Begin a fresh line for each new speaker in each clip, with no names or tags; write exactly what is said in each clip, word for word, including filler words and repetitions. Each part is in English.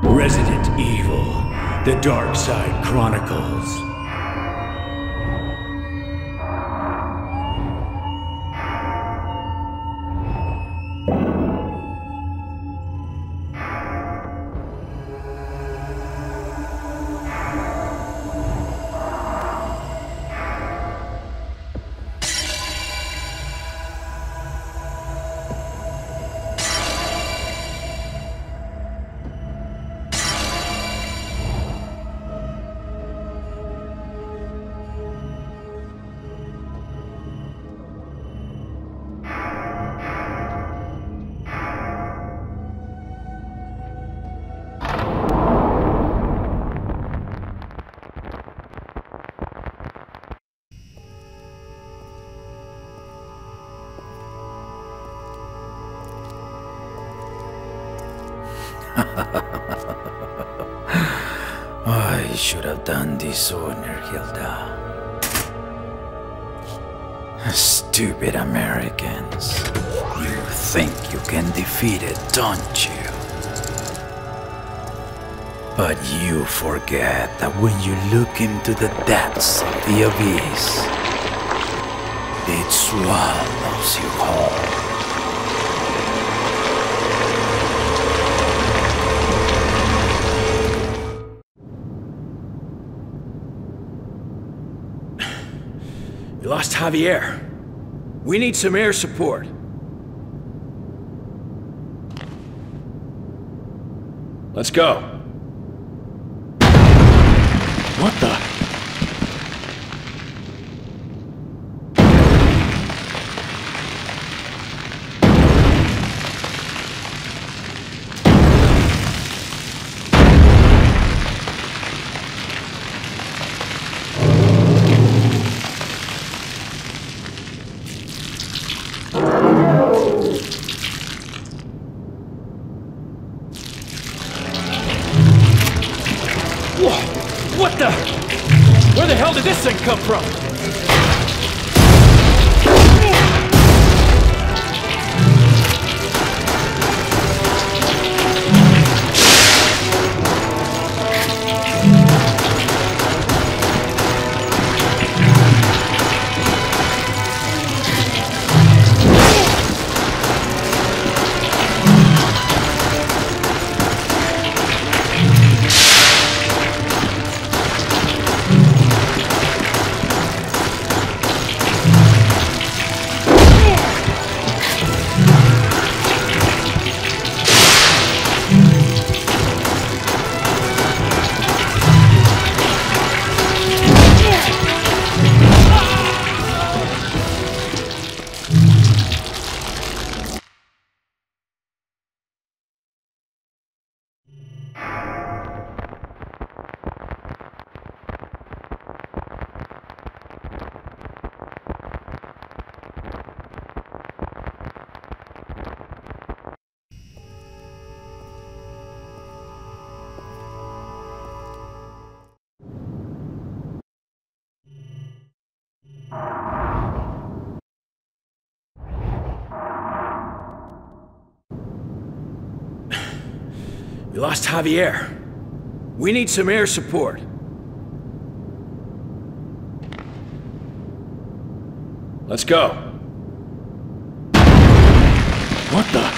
Resident Evil, The Dark Side Chronicles.
I should have done this sooner, Hilda. Stupid Americans. You think you can defeat it, don't you? But you forget that when you look into the depths of the abyss, it swallows you whole.
You lost Javier. We need some air support. Let's go. What the? What the? Where the hell did this thing come from? You lost Javier. We need some air support. Let's go. What the?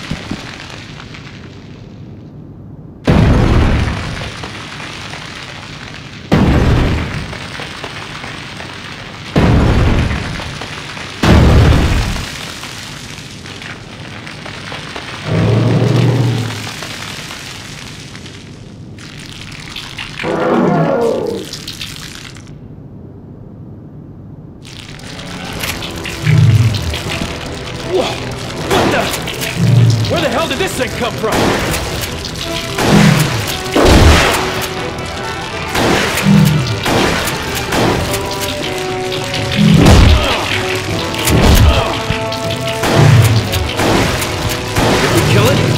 Where the hell did this thing come from? Did we kill it?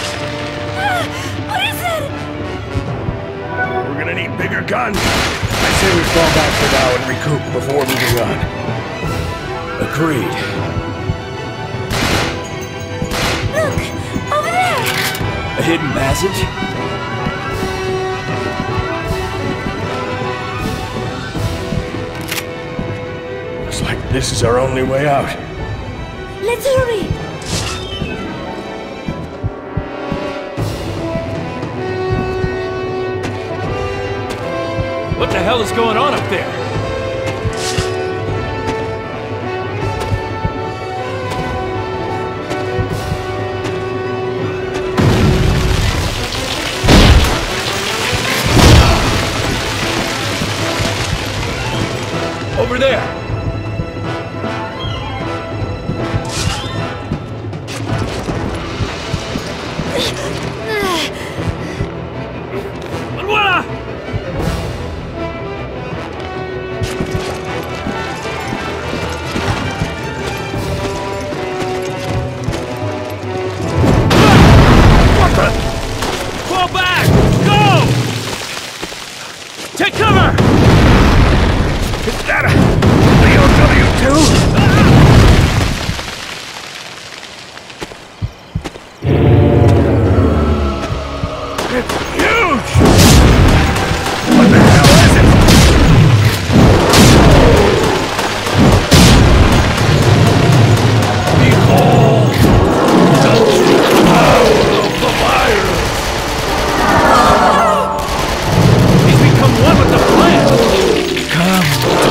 Gun! I say we fall back for now and recoup before moving on. Agreed.
Look! Over there!
A hidden passage? Looks like this is our only way out.
Let's hurry!
What the hell is going on up there? Over there! Manuela! What the? Fall back! Go! Take cover! Is that a B O W two? It's huge! What the hell is it? Behold! The cloud of the virus! He's become one with the plant!
Come.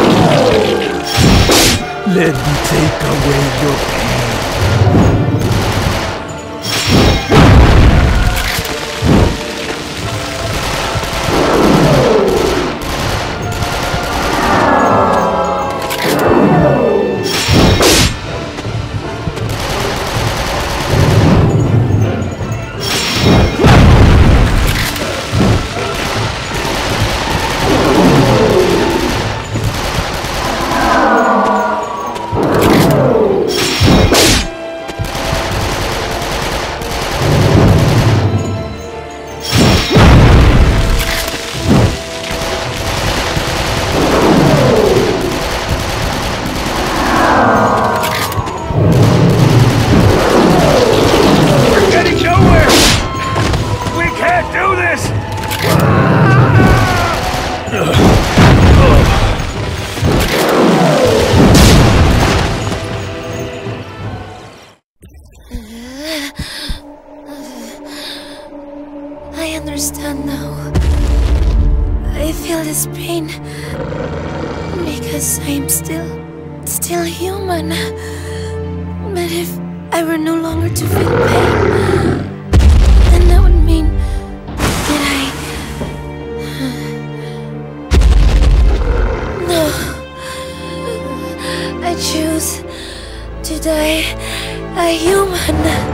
Let me take away your pain.
I understand now. I feel this pain because I'm still, still human. But if I were no longer to feel pain, then that would mean that I... No. I choose to die a human.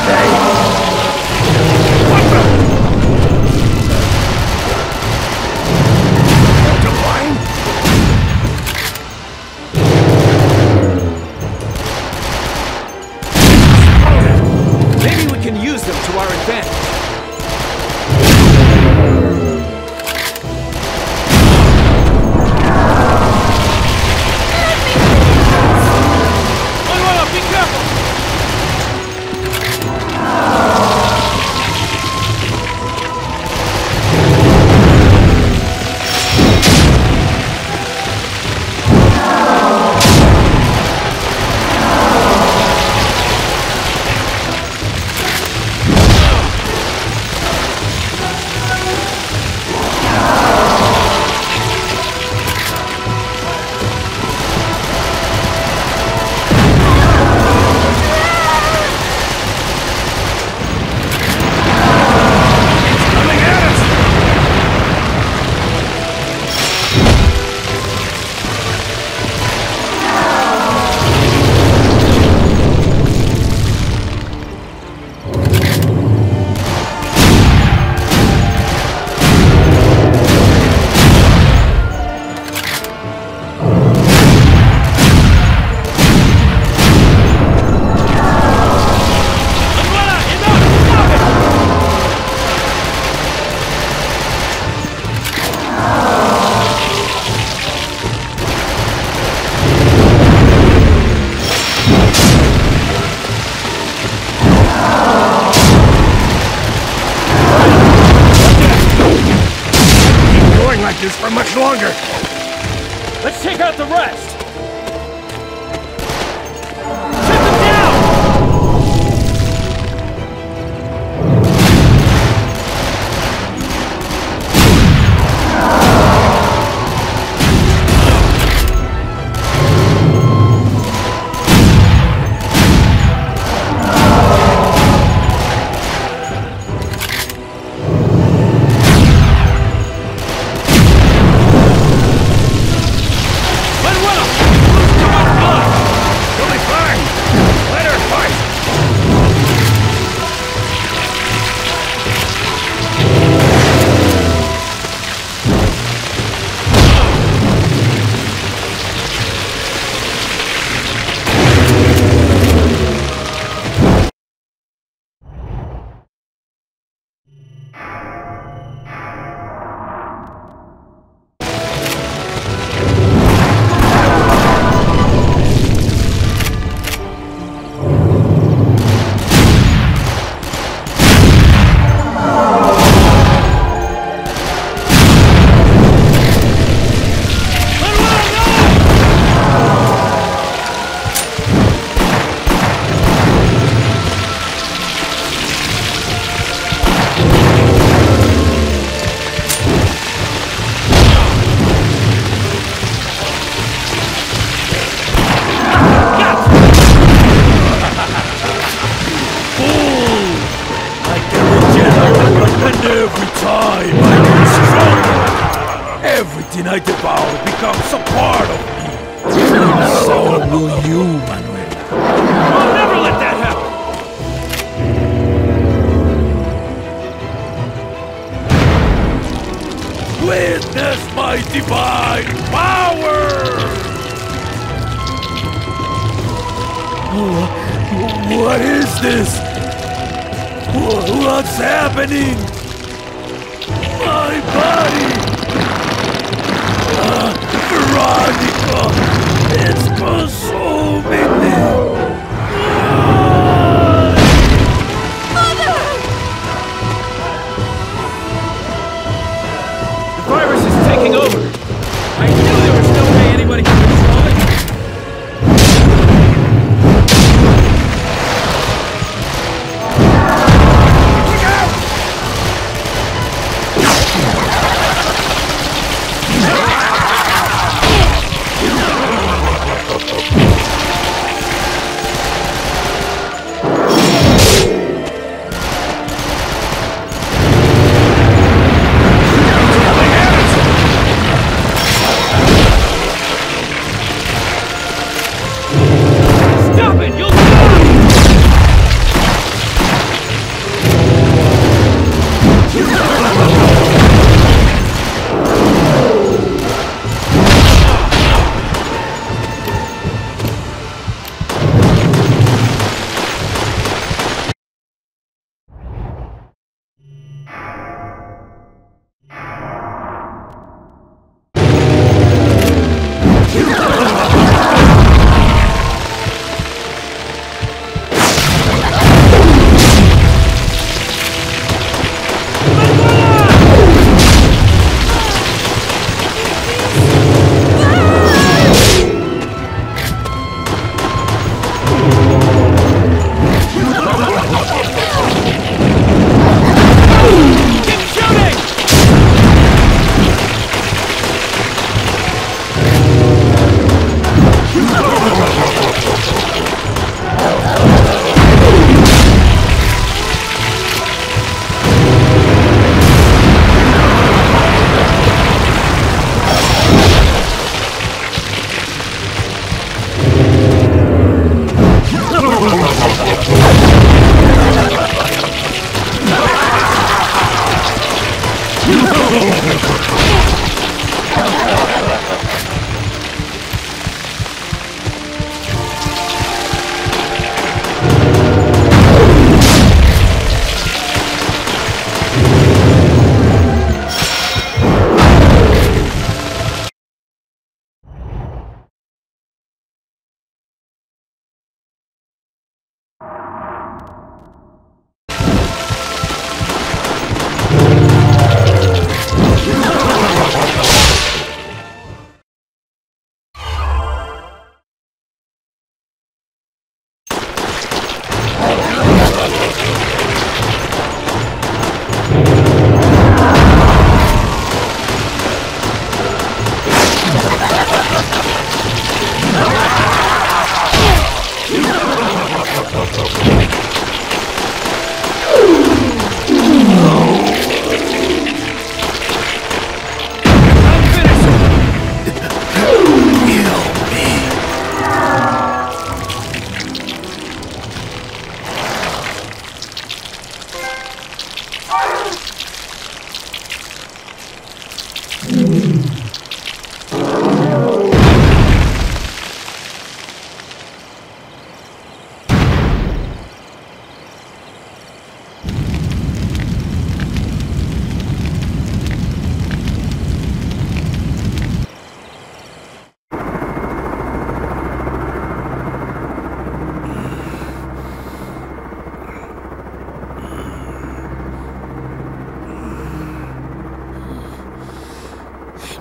For much longer. Let's take out the rest. Shut them down!
Everything I devour becomes a part of me. So will you, Manuela.
I'll never let that happen!
Witness my divine power! What is this? What's happening? My body! Uh, Veronica! It's consuming me!
Mother!
The virus is taking over! I knew there was no way anybody could control it!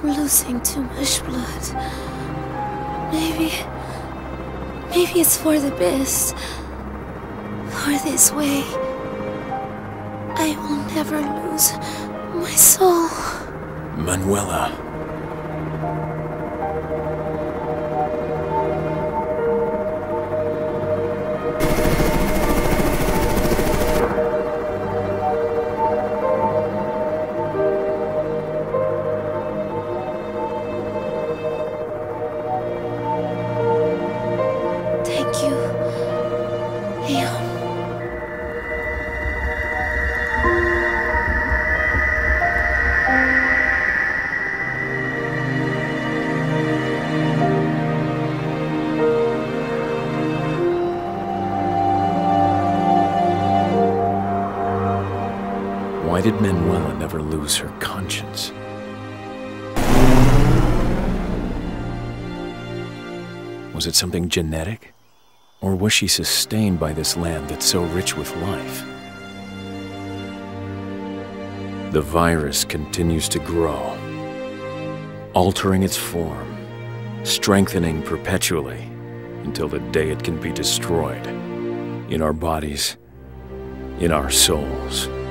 losing too much blood. Maybe... Maybe it's for the best. For this way, I will never lose my soul.
Manuela.
Thank you, Leon.
Why did Manuela never lose her conscience? Was it something genetic? Or was she sustained by this land that's so rich with life? The virus continues to grow, altering its form, strengthening perpetually until the day it can be destroyed in our bodies, in our souls.